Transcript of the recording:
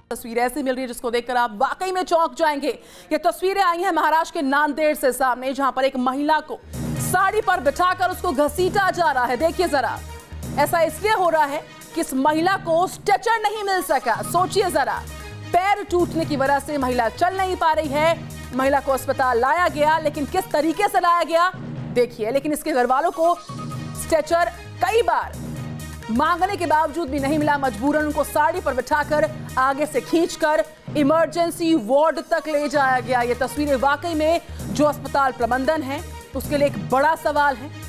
तस्वीर ऐसी मिल रही है जिसको देखकर आप वाकई में चौंक जाएंगे। ये तस्वीरें आई हैं महाराष्ट्र के नांदेड़ से सामने, जहां पर एक महिला को साड़ी पर बिठाकर उसको घसीटा जा रहा है। देखिए जरा, ऐसा इसलिए हो रहा है कि इस महिला को स्ट्रेचर नहीं मिल सका। सोचिए जरा, पैर टूटने की वजह से महिला चल नहीं पा रही है। महिला को अस्पताल लाया गया, लेकिन किस तरीके से लाया गया देखिए। लेकिन इसके घर वालों को स्ट्रेचर कई बार मांगने के बावजूद भी नहीं मिला। मजबूरन उनको साड़ी पर बिठाकर आगे से खींचकर इमरजेंसी वार्ड तक ले जाया गया। ये तस्वीरें वाकई में जो अस्पताल प्रबंधन है उसके लिए एक बड़ा सवाल है।